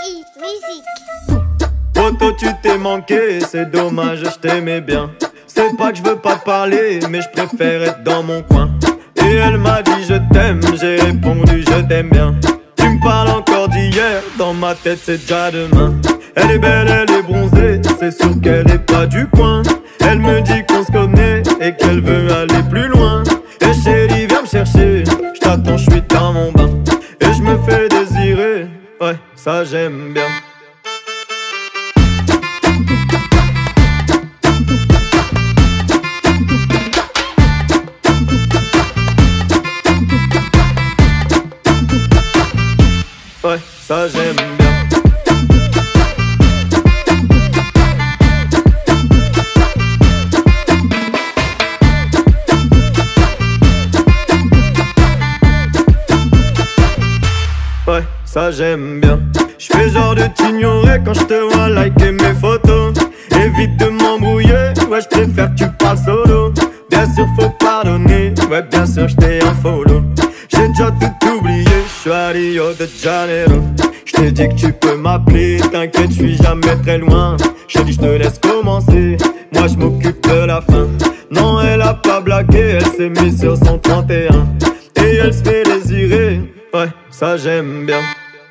Musique. Poto, tu t'es manqué, c'est dommage, je t'aimais bien. C'est pas que je veux pas te parler, mais je préfère être dans mon coin. Et elle m'a dit je t'aime, j'ai répondu je t'aime bien. Tu me parles encore d'hier, dans ma tête c'est déjà demain. Elle est belle, elle est bronzée, c'est sûr qu'elle est pas du coin. Elle me dit qu'on se connaît et qu'elle veut aller plus loin. Et chérie viens me chercher, je t'attends, je suis dans mon bain. Et je me fais désirer, ouais ça j'aime bien. Ouais, ça j'aime bien. Ouais, ça j'aime bien. J'fais genre de t'ignorer quand j'te vois liker mes photos. Évite de m'embrouiller, ouais j'préfère que tu parles solo. Bien sûr faut pardonner, ouais bien sûr j't'ai un follow. J'ai déjà tout oublié, j'suis à Rio de Janeiro. J't'ai dit que tu peux m'appeler, t'inquiète j'suis jamais très loin. J't'ai dit j'te laisse commencer, moi j'm'occupe de la fin. Non elle a pas blagué, elle s'est mise sur son 31. Et elle se fait désirer, ouais ça j'aime bien.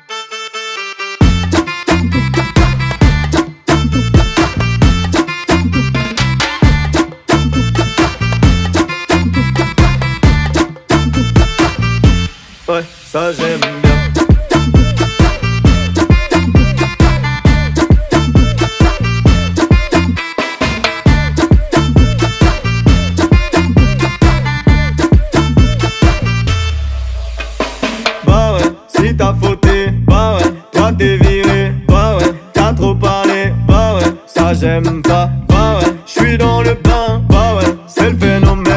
Ouais, ça j'aime bien. Bah ouais, si t'as fauté, bah ouais, toi t'es viré, bah ouais, t'as trop parlé, bah ouais, ça j'aime pas, bah ouais, j'suis dans le bain, bah ouais, c'est le phénomène.